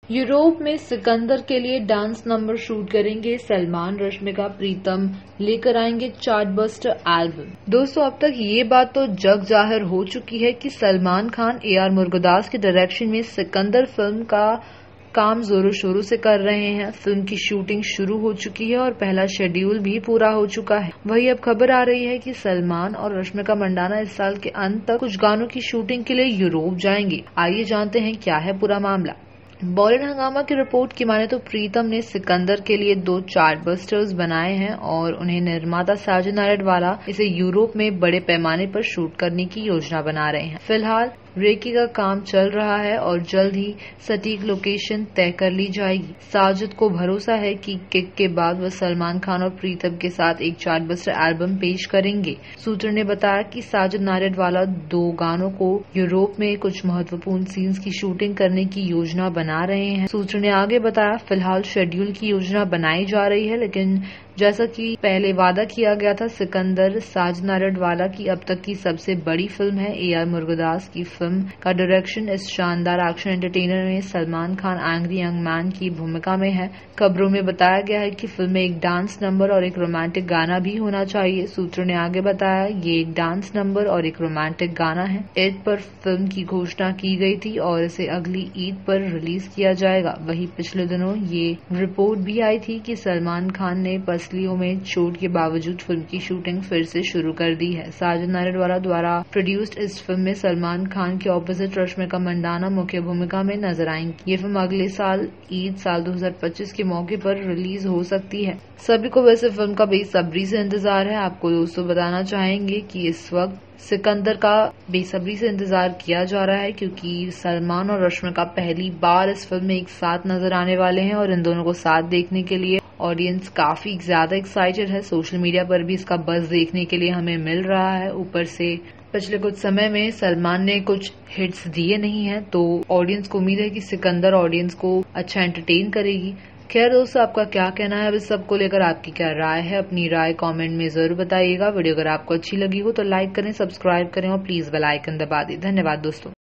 Europe में सिकंदर के लिए डांस नंबर शूट करेंगे सलमान, रश्मिका, प्रीतम लेकर आएंगे चार्टबस्टर एल्बम। दोस्तों, अब तक ये बात तो जग जाहिर हो चुकी है कि सलमान खान AR मुरुगदास के डायरेक्शन में सिकंदर फिल्म का काम जोरों शोरों से कर रहे हैं। फिल्म की शूटिंग शुरू हो चुकी है और पहला शेड्यूल भी पूरा हो चुका है। वहीं अब खबर आ रही है कि सलमान और रश्मिका मंडाना इस साल के अंत तक कुछ गानों की शूटिंग के लिए यूरोप जाएंगे। आइए जानते हैं क्या है पूरा मामला। बॉलीवुड हंगामा की रिपोर्ट की माने तो प्रीतम ने सिकंदर के लिए 2 चार्टबस्टर्स बनाए हैं और उन्हें निर्माता साजन नाडियाडवाला इसे यूरोप में बड़े पैमाने पर शूट करने की योजना बना रहे हैं। फिलहाल रेकी का काम चल रहा है और जल्द ही सटीक लोकेशन तय कर ली जाएगी। साजिद को भरोसा है कि किक के बाद वह सलमान खान और प्रीतम के साथ एक चार्टबस्टर एल्बम पेश करेंगे। सूत्र ने बताया कि साजिद नाडियाडवाला 2 गानों को यूरोप में कुछ महत्वपूर्ण सीन्स की शूटिंग करने की योजना बना रहे हैं। सूत्र ने आगे बताया, फिलहाल शेड्यूल की योजना बनाई जा रही है, लेकिन जैसा कि पहले वादा किया गया था, सिकंदर साजिद नाडियाडवाला की अब तक की सबसे बड़ी फिल्म है। AR मुरुगदास की फिल्म का डायरेक्शन इस शानदार एक्शन एंटरटेनर में Salman Khan angry young man की भूमिका में है। खबरों में बताया गया है कि फिल्म में एक डांस नंबर और एक रोमांटिक गाना भी होना चाहिए। सूत्रों ने आगे बताया, ये एक डांस नंबर और एक रोमांटिक गाना है। ईद पर फिल्म की घोषणा की गई थी और इसे अगली ईद पर रिलीज किया जाएगा। वहीं पिछले दिनों ये रिपोर्ट भी आई थी कि सलमान खान ने पसलियों में चोट के बावजूद फिल्म की शूटिंग फिर से शुरू कर दी है। साजन नाडियाडवाला द्वारा प्रोड्यूस्ड इस फिल्म में सलमान खान के ऑपोजिट रश्मिका मंडाना मुख्य भूमिका में नजर आएंगी। ये फिल्म अगले साल ईद साल 2025 के मौके पर रिलीज हो सकती है। सभी को वैसे फिल्म का बेसब्री से इंतजार है। आपको दोस्तों बताना चाहेंगे कि इस वक्त सिकंदर का बेसब्री से इंतजार किया जा रहा है, क्योंकि सलमान और रश्मिका पहली बार इस फिल्म में एक साथ नजर आने वाले हैं और इन दोनों को साथ देखने के लिए ऑडियंस काफी ज्यादा एक्साइटेड है। सोशल मीडिया पर भी इसका बज़ देखने के लिए हमें मिल रहा है। ऊपर से पिछले कुछ समय में सलमान ने कुछ हिट्स दिए नहीं है, तो ऑडियंस को उम्मीद है कि सिकंदर ऑडियंस को अच्छा एंटरटेन करेगी। खैर दोस्तों, आपका क्या कहना है इस सब को लेकर? आपकी क्या राय है? अपनी राय कमेंट में जरूर बताइएगा। वीडियो अगर आपको अच्छी लगी हो तो लाइक करें, सब्सक्राइब करें और प्लीज बेल आइकन दबा दें। धन्यवाद दोस्तों।